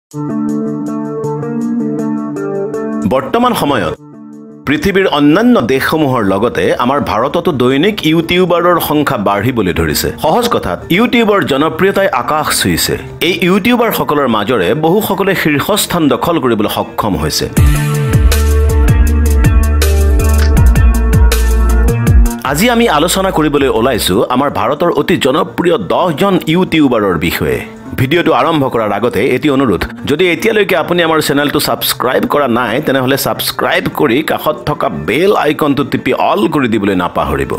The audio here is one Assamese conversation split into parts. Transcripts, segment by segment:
বৰ্তমান সময়ত পৃথিৱীৰ অন্যান্য দেশসমূহৰ লগতে আমাৰ ভাৰততো দৈনিক ইউটিউবাৰৰ সংখ্যা বাঢ়িবলৈ ধৰিছে। সহজ কথাত ইউটিউবৰ জনপ্ৰিয়তাই আকাশ ছুঁইছে। এই ইউটিউবাৰসকলৰ মাজৰে বহুসকলে শীৰ্ষস্থান দখল কৰিবলৈ সক্ষম হৈছে। আজি আমি আলোচনা কৰিবলৈ ওলাইছো আমাৰ ভাৰতৰ অতি জনপ্ৰিয় 10 জন ইউটিউবাৰৰ বিষয়ে। ভিডিওটো আৰম্ভ কৰাৰ আগতে এটি অনুৰোধ, যদি এতিয়ালৈকে আপুনি আমাৰ চেনেলটো সাবস্ক্ৰাইব কৰা নাই তেনেহলে সাবস্ক্ৰাইব কৰি কাষত থকা বেল আইকনটো টিপি অল কৰি দিবলৈ নাপাহৰিব।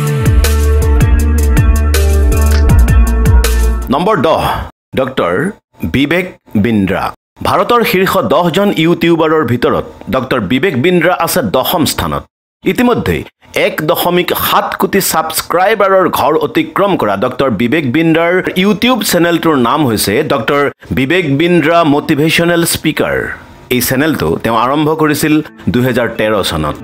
Number 10 doctor Vivek Bindra. ভাৰতৰ শীৰ্ষ 10 জন ইউটিউবাৰৰ ভিতৰত ডক্টৰ বিবেক বিন্দ্ৰা আছে 10ম স্থানত। ইতিমধ্যে 1.7 কোটি সাবস্ক্ৰাইবাৰৰ ঘৰ অতিক্ৰম কৰা ডক্টৰ বিবেক বিন্দ্ৰাৰ ইউটিউব চেনেলটোৰ নাম হৈছে doctor Vivek Bindra motivational speaker. এই চেনেলটো তেওঁ আৰম্ভ কৰিছিল 2013 চনত।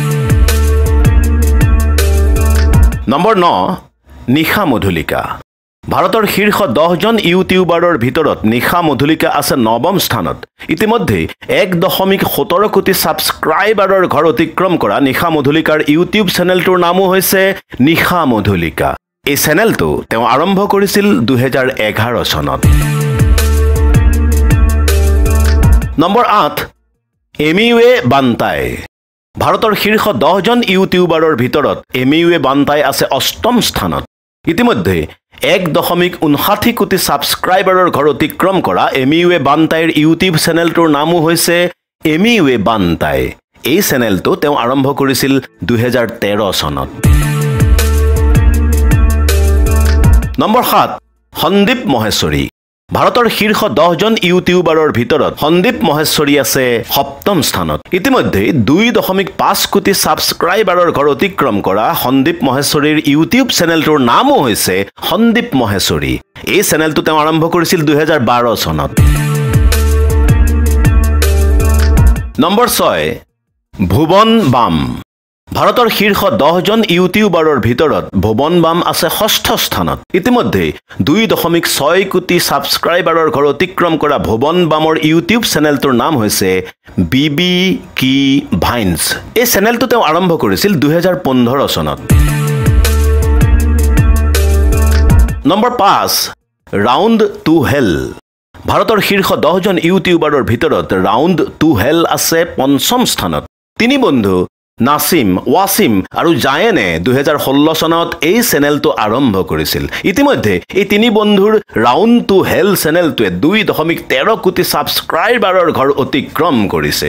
নম্বৰ 9 নিশা মধুলিকা। ভাৰতৰ শীৰ্ষ 10 জন ইউটিউবাৰৰ ভিতৰত নিশা মধুলিকা আছে 9ম স্থানত। ইতিমধ্যে 1.17 কোটি সাবস্ক্ৰাইবাৰৰ ঘৰ অতিক্ৰম কৰা নিশা মধুলিকাৰ ইউটিউব চেনেলটোৰ নামো হৈছে নিশা মধুলিকা। এই চেনেলটো তেওঁ আৰম্ভ কৰিছিল 2011 চনত। নম্বৰ 8 এমিৱে বান্তাই। ভাৰতৰ শীৰ্ষ 10 জন ইউটিউবাৰৰ ভিতৰত এমিৱে বান্তাই আছে 8ম স্থানত। ইতিমধ্যে 1.59 কোটি সাবস্ক্ৰাইবাৰৰ ঘৰ অতিক্ৰম কৰা এমিৱে বান্তাইৰ ইউটিউব চেনেলটোৰ নামো হৈছে এমিৱে বান্তাই। এই চেনেলটো তেওঁ আৰম্ভ কৰিছিল 2013 চনত। নম্বৰ 7 সন্দীপ মহেশ্বৰী। ভাৰতৰ শীৰ্ষ 10 জন ইউটিউবাৰৰ ভিতৰত সন্দীপ মহেশ্বৰী আছে 7ম স্থানত। ইতিমধ্যে 2.5 কোটি সাবস্ক্ৰাইবাৰৰ ঘৰ অতিক্ৰম কৰা সন্দীপ মহেশ্বৰীৰ ইউটিউব চেনেলটোৰ নামো হৈছে সন্দীপ মহেশ্বৰী। এই চেনেলটো তেওঁ আৰম্ভ কৰিছিল 2012 চনত। নম্বৰ 6 ভুৱন বাম। ভাৰতৰ শীৰ্ষ 10 জন ইউটিউবাৰৰ ভিতৰত ভুৱন বাম আছে 6ষ্ঠ স্থানত। ইতিমধ্যে 2.6 কোটি সাবস্ক্ৰাইবাৰৰ ঘৰ অতিক্ৰম কৰা ভুৱন বামৰ ইউটিউব চেনেলটোৰ নাম হৈছে বিবি কি ভাইন্স। এই চেনেলটো তেওঁ আৰম্ভ কৰিছিল 2015 চনত। Number 5 round to hell. ভাৰতৰ শীৰ্ষ 10 জন ইউটিউবাৰৰ ভিতৰত ৰাউণ্ড টু হেল আছে 5ম স্থানত। তিনি বন্ধু নাছিম, ৱাছিম আৰু জায়েনে 2016 চনত এই চেনেলটো আৰম্ভ কৰিছিল। ইতিমধ্যে এই তিনি বন্ধুৰ ৰাউণ্ড টু হেল চেনেলটোৱে 2.13 কোটি সাবস্ক্ৰাইবাৰৰ ঘৰ অতিক্ৰম কৰিছে।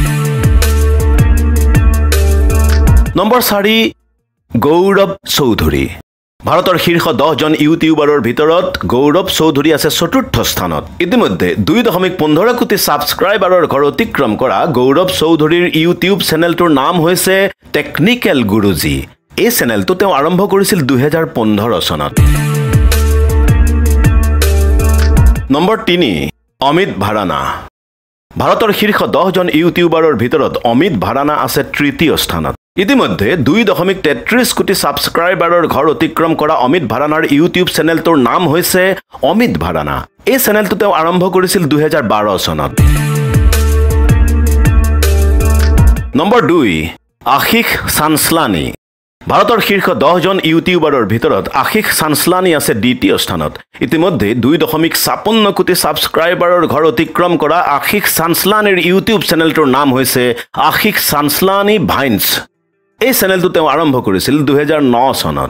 নম্বৰ 4 গৌৰৱ চৌধুৰী। ভাৰতৰ শীৰ্ষ 10 জন ইউটিউবাৰৰ ভিতৰত গৌৰৱ চৌধুৰী আছে 4ৰ্থ স্থানত। ইতিমধ্যে 2.15 কোটি সাবস্ক্ৰাইবাৰৰ ঘৰ অতিক্ৰম কৰা গৌৰৱ চৌধুৰীৰ ইউটিউব চেনেলটোৰ নাম হৈছে টেকনিকেল গুৰুজী। এই চেনেলটো তেওঁ আৰম্ভ কৰিছিল 2015 চনত। নম্বৰ 3 অমিত ভাৰানা। ভাৰতৰ শীৰ্ষ 10 জন ইউটিউবাৰৰ ভিতৰত অমিত ভাৰানা আছে 3য় স্থানত। ইতিমধ্যে 2.33 কোটি সাবস্ক্ৰাইবাৰৰ ঘৰ অতিক্ৰম কৰা অমিত ভাৰানাৰ ইউটিউব চেনেলটোৰ নাম হৈছে অমিত ভাৰানা। এই চেনেলটো তেওঁ আৰম্ভ কৰিছিল 2012 চনত। নম্বৰ 2 আশিষ চানসলানী। ভাৰতৰ শীৰ্ষ 10 জন ইউটিউবাৰৰ ভিতৰত আশিষ চানসলানী আছে 2য় স্থানত। ইতিমধ্যে 2.56 কোটি সাবস্ক্ৰাইবাৰৰ ঘৰ অতিক্ৰম কৰা আশিষ চানসলানীৰ ইউটিউব চেনেলটোৰ নাম হৈছে আশিষ চানসলানী ভাইন্স। এই চেনেলটো তেওঁ আৰম্ভ কৰিছিল 2009 চনত।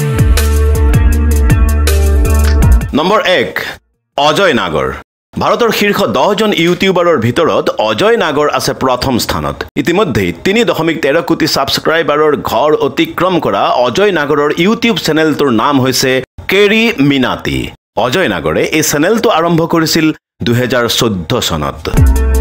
নম্বৰ 1 অজয় নাগৰ। ভাৰতৰ শীৰ্ষ 10 জন ইউটিউবাৰৰ ভিতৰত অজয় নাগৰ আছে 1ম স্থানত। ইতিমধ্যে 3.13 কোটি সাবস্ক্ৰাইবাৰৰ ঘৰ অতিক্ৰম কৰা অজয় নাগৰৰ ইউটিউব চেনেলটোৰ নাম হৈছে কেৰি মিনাতি। অজয় নাগৰে এই চেনেলটো আৰম্ভ কৰিছিল 2014 চনত।